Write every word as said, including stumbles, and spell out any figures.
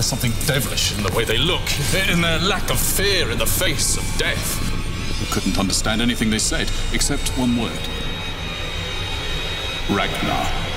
something devilish in the way they look, in their lack of fear in the face of death. I couldn't understand anything they said, except one word. Ragnar.